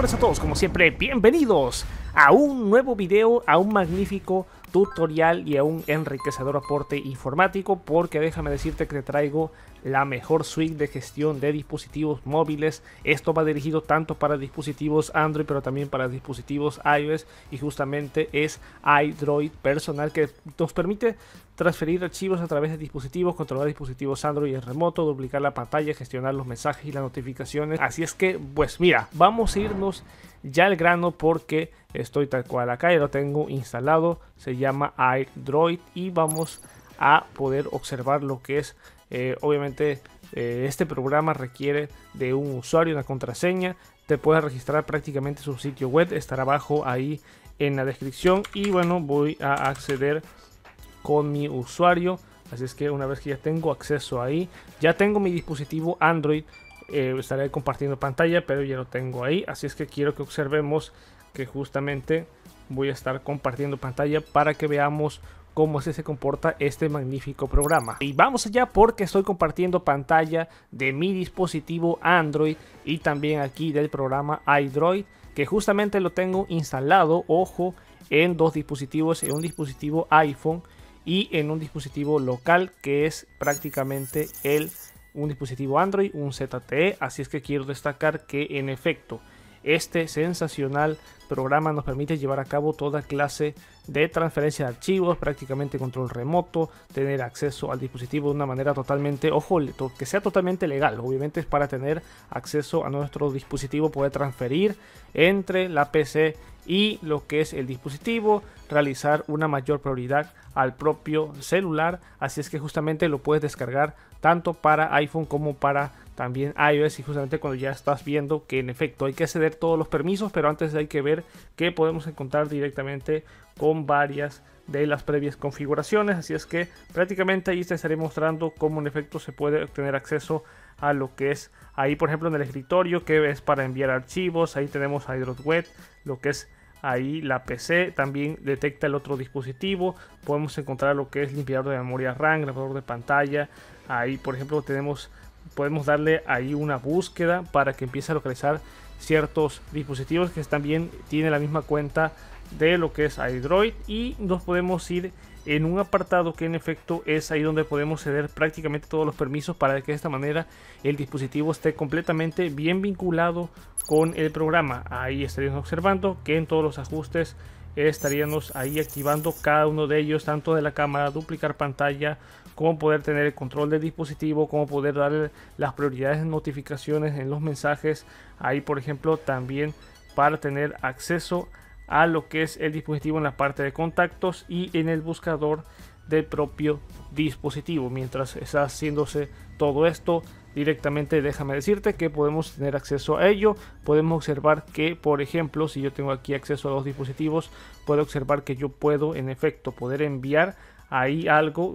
buenas a todos, como siempre, bienvenidos a un nuevo video, a un magnífico tutorial y a un enriquecedor aporte informático, porque déjame decirte que te traigo la mejor suite de gestión de dispositivos móviles. Esto va dirigido tanto para dispositivos Android pero también para dispositivos iOS, y justamente es iDroid personal, que nos permite transferir archivos a través de dispositivos, controlar dispositivos Android en remoto, duplicar la pantalla, gestionar los mensajes y las notificaciones. Así es que, pues mira, vamos a irnos ya al grano, porque estoy tal cual acá, ya lo tengo instalado, se llama iDroid, y vamos a poder observar lo que es, obviamente, este programa requiere de un usuario, una contraseña. Te puedes registrar prácticamente su sitio web, estará abajo ahí en la descripción, y bueno, voy a acceder con mi usuario. Así es que una vez que ya tengo acceso ahí, ya tengo mi dispositivo Android, estaré compartiendo pantalla, pero ya lo tengo ahí. Así es que quiero que observemos que justamente voy a estar compartiendo pantalla para que veamos cómo es que se comporta este magnífico programa. Y vamos allá, porque estoy compartiendo pantalla de mi dispositivo Android y también aquí del programa iDroid, que justamente lo tengo instalado, ojo, en dos dispositivos, en un dispositivo iPhone y en un dispositivo local, que es prácticamente un dispositivo Android, un ZTE. Así es que quiero destacar que en efecto este sensacional programa nos permite llevar a cabo toda clase de transferencia de archivos, prácticamente control remoto, tener acceso al dispositivo de una manera totalmente, ojo, que sea totalmente legal. Obviamente es para tener acceso a nuestro dispositivo, poder transferir entre la PC y lo que es el dispositivo, realizar una mayor prioridad al propio celular. Así es que justamente lo puedes descargar tanto para iPhone como para también iOS, y justamente cuando ya estás viendo que en efecto hay que ceder todos los permisos, pero antes hay que ver que podemos encontrar directamente con varias de las previas configuraciones. Así es que prácticamente ahí te estaré mostrando cómo en efecto se puede obtener acceso a lo que es ahí, por ejemplo, en el escritorio, que es para enviar archivos. Ahí tenemos iDroid Web, lo que es ahí la PC, también detecta el otro dispositivo. Podemos encontrar lo que es limpiador de memoria RAM, grabador de pantalla. Ahí, por ejemplo, podemos darle ahí una búsqueda para que empiece a localizar ciertos dispositivos que también tienen la misma cuenta de lo que es iDroid, y nos podemos ir en un apartado que en efecto es ahí donde podemos ceder prácticamente todos los permisos, para que de esta manera el dispositivo esté completamente bien vinculado con el programa. Ahí estaríamos observando que en todos los ajustes estaríamos ahí activando cada uno de ellos, tanto de la cámara, duplicar pantalla, como poder tener el control del dispositivo, como poder darle las prioridades de notificaciones en los mensajes. Ahí, por ejemplo, también para tener acceso a lo que es el dispositivo en la parte de contactos y en el buscador del propio dispositivo. Mientras está haciéndose todo esto directamente, déjame decirte que podemos tener acceso a ello. Podemos observar que, por ejemplo, si yo tengo aquí acceso a los dispositivos, puedo observar que yo puedo en efecto poder enviar ahí algo.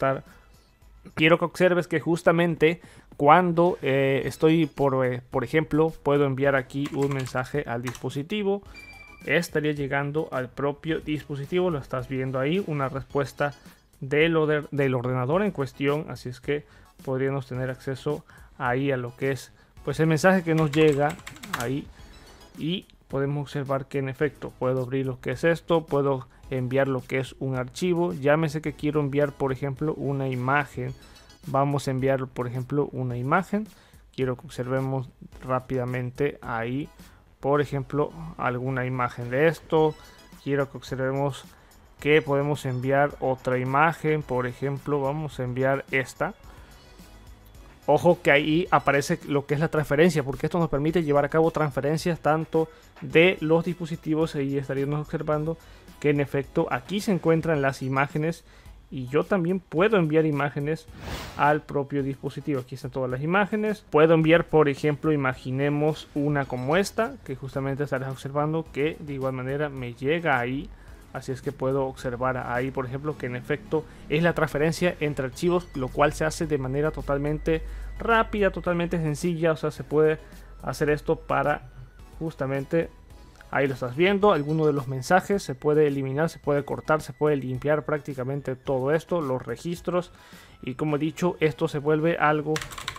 Quiero que observes que justamente cuando estoy por ejemplo, puedo enviar aquí un mensaje al dispositivo, estaría llegando al propio dispositivo. Lo estás viendo ahí, una respuesta del ordenador en cuestión. Así es que podríamos tener acceso ahí a lo que es pues el mensaje que nos llega ahí, y podemos observar que en efecto puedo abrir lo que es esto, puedo enviar lo que es un archivo. Llámese que quiero enviar, por ejemplo, una imagen. Vamos a enviar, por ejemplo, una imagen. Quiero que observemos rápidamente ahí, por ejemplo, alguna imagen de esto. Quiero que observemos que podemos enviar otra imagen. Por ejemplo, vamos a enviar esta. Ojo que ahí aparece lo que es la transferencia, porque esto nos permite llevar a cabo transferencias tanto de los dispositivos. Ahí estaríamos observando que en efecto aquí se encuentran las imágenes, y yo también puedo enviar imágenes al propio dispositivo. Aquí están todas las imágenes. Puedo enviar, por ejemplo, imaginemos una como esta, que justamente estarás observando que de igual manera me llega ahí. Así es que puedo observar ahí, por ejemplo, que en efecto es la transferencia entre archivos, lo cual se hace de manera totalmente rápida, totalmente sencilla. O sea, se puede hacer esto para justamente, ahí lo estás viendo, alguno de los mensajes se puede eliminar, se puede cortar, se puede limpiar prácticamente todo esto, los registros. Y como he dicho, esto se vuelve algo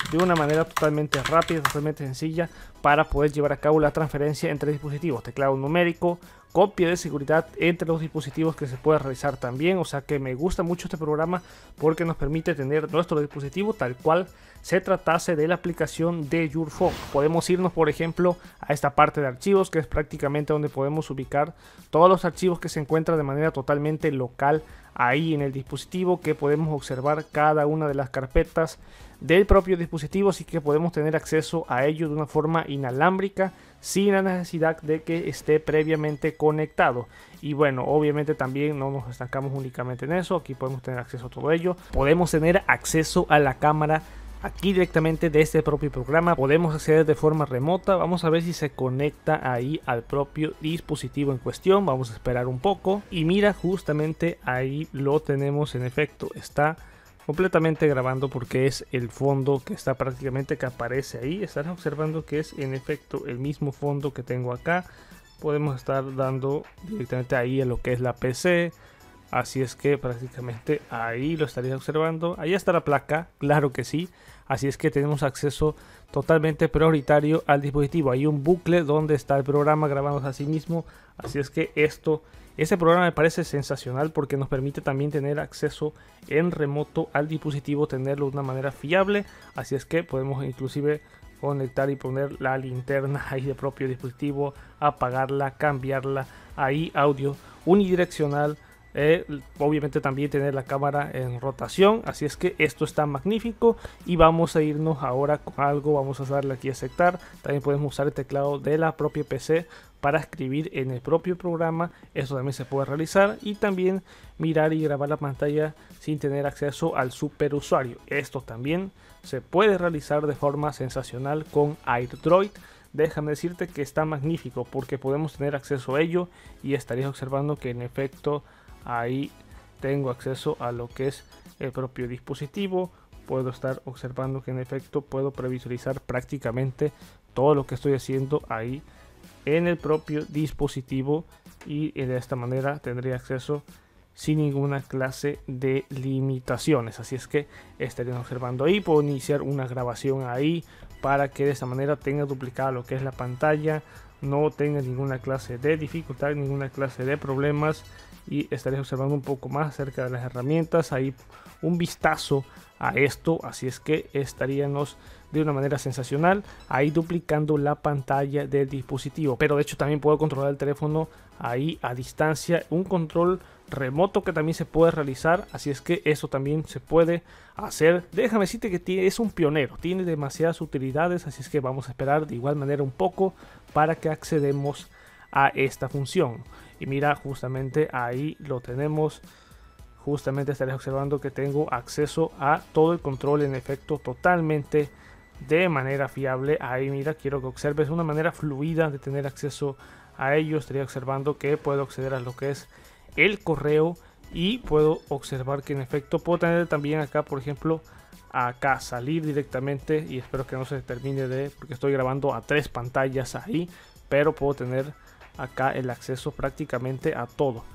de una manera totalmente rápida, totalmente sencilla, para poder llevar a cabo la transferencia entre dispositivos. Teclado numérico, copia de seguridad entre los dispositivos que se puede realizar también. O sea que me gusta mucho este programa porque nos permite tener nuestro dispositivo tal cual se tratase de la aplicación de Your Phone. Podemos irnos, por ejemplo, a esta parte de archivos, que es prácticamente donde podemos ubicar todos los archivos que se encuentran de manera totalmente local ahí en el dispositivo, que podemos observar cada una de las carpetas del propio dispositivo, así que podemos tener acceso a ello de una forma inalámbrica sin la necesidad de que esté previamente conectado. Y bueno, obviamente también no nos estancamos únicamente en eso, aquí podemos tener acceso a todo ello. Podemos tener acceso a la cámara aquí directamente de este propio programa. Podemos acceder de forma remota. Vamos a ver si se conecta ahí al propio dispositivo en cuestión. Vamos a esperar un poco. Y mira, justamente ahí lo tenemos en efecto. Está completamente grabando porque es el fondo que está prácticamente que aparece ahí. Estarás observando que es en efecto el mismo fondo que tengo acá. Podemos estar dando directamente ahí a lo que es la PC. Así es que prácticamente ahí lo estaría observando. Ahí está la placa, claro que sí. Así es que tenemos acceso totalmente prioritario al dispositivo. Hay un bucle donde está el programa grabándose a sí mismo. Así es que este programa me parece sensacional porque nos permite también tener acceso en remoto al dispositivo, tenerlo de una manera fiable. Así es que podemos inclusive conectar y poner la linterna ahí del propio dispositivo, apagarla, cambiarla, ahí audio unidireccional. Obviamente también tener la cámara en rotación. Así es que esto está magnífico. Y vamos a irnos ahora con algo. Vamos a darle aquí a aceptar. También podemos usar el teclado de la propia PC para escribir en el propio programa. Esto también se puede realizar. Y también mirar y grabar la pantalla sin tener acceso al superusuario. Esto también se puede realizar de forma sensacional con AirDroid. Déjame decirte que está magnífico porque podemos tener acceso a ello. Y estarías observando que en efecto ahí tengo acceso a lo que es el propio dispositivo. Puedo estar observando que en efecto puedo previsualizar prácticamente todo lo que estoy haciendo ahí en el propio dispositivo. Y de esta manera tendría acceso sin ninguna clase de limitaciones. Así es que estarían observando ahí. Puedo iniciar una grabación ahí para que de esta manera tenga duplicada lo que es la pantalla. No tenga ninguna clase de dificultad, ninguna clase de problemas. Y estaréis observando un poco más acerca de las herramientas, ahí un vistazo a esto. Así es que estaríamos de una manera sensacional ahí duplicando la pantalla del dispositivo. Pero de hecho también puedo controlar el teléfono ahí a distancia, un control remoto que también se puede realizar. Así es que eso también se puede hacer. Déjame decirte que es un pionero, tiene demasiadas utilidades. Así es que vamos a esperar de igual manera un poco para que accedemos a esta función. Y mira, justamente ahí lo tenemos. Justamente estaréis observando que tengo acceso a todo el control en efecto totalmente de manera fiable. Ahí mira, quiero que observes una manera fluida de tener acceso a ello. Estaría observando que puedo acceder a lo que es el correo y puedo observar que en efecto puedo tener también acá, por ejemplo, acá salir directamente. Y espero que no se termine porque estoy grabando a 3 pantallas ahí, pero puedo tener acá el acceso prácticamente a todo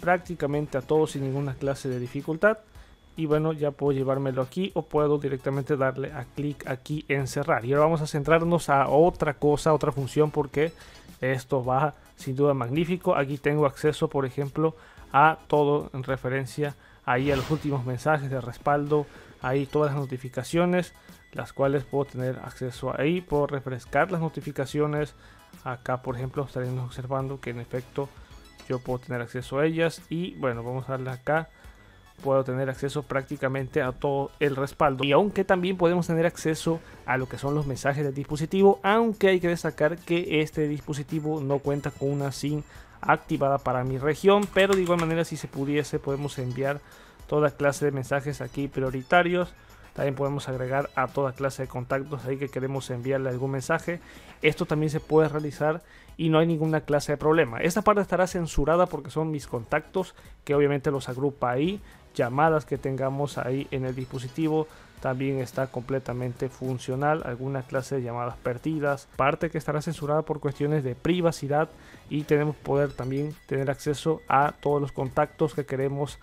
sin ninguna clase de dificultad. Y bueno, ya puedo llevármelo aquí o puedo directamente darle a clic aquí en cerrar. Y ahora vamos a centrarnos a otra cosa, otra función, porque esto va sin duda magnífico. Aquí tengo acceso, por ejemplo, a todo en referencia ahí a los últimos mensajes de respaldo, ahí todas las notificaciones, las cuales puedo tener acceso ahí. Puedo refrescar las notificaciones. Acá, por ejemplo, estaremos observando que en efecto yo puedo tener acceso a ellas. Y bueno, vamos a darle acá. Puedo tener acceso prácticamente a todo el respaldo. Y aunque también podemos tener acceso a lo que son los mensajes del dispositivo. Aunque hay que destacar que este dispositivo no cuenta con una SIM activada para mi región. Pero de igual manera, si se pudiese, podemos enviar toda clase de mensajes aquí prioritarios. También podemos agregar a toda clase de contactos ahí que queremos enviarle algún mensaje. Esto también se puede realizar y no hay ninguna clase de problema. Esta parte estará censurada porque son mis contactos, que obviamente los agrupa ahí. Llamadas que tengamos ahí en el dispositivo también está completamente funcional. Alguna clase de llamadas perdidas. Parte que estará censurada por cuestiones de privacidad. Y tenemos poder también tener acceso a todos los contactos que queremos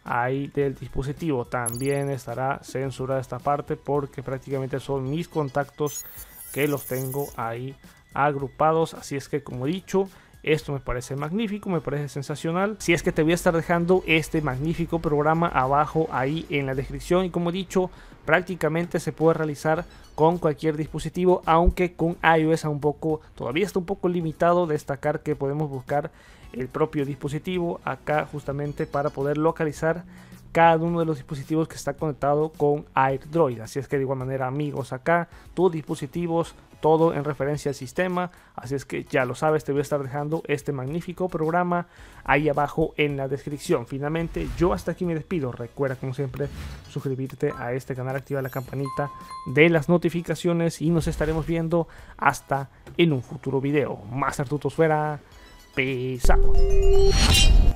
ahí del dispositivo. También estará censurada esta parte porque prácticamente son mis contactos que los tengo ahí agrupados. Así es que, como he dicho, esto me parece magnífico, me parece sensacional. Si es que te voy a estar dejando este magnífico programa abajo ahí en la descripción, y como he dicho, prácticamente se puede realizar con cualquier dispositivo, aunque con iOS todavía está un poco limitado. Destacar que podemos buscar el propio dispositivo acá justamente para poder localizar cada uno de los dispositivos que está conectado con AirDroid. Así es que de igual manera, amigos, acá tus dispositivos, todo en referencia al sistema. Así es que ya lo sabes, te voy a estar dejando este magnífico programa ahí abajo en la descripción. Finalmente, yo hasta aquí me despido. Recuerda, como siempre, suscribirte a este canal, activar la campanita de las notificaciones y nos estaremos viendo hasta en un futuro video. Más Tutosfera, pesado.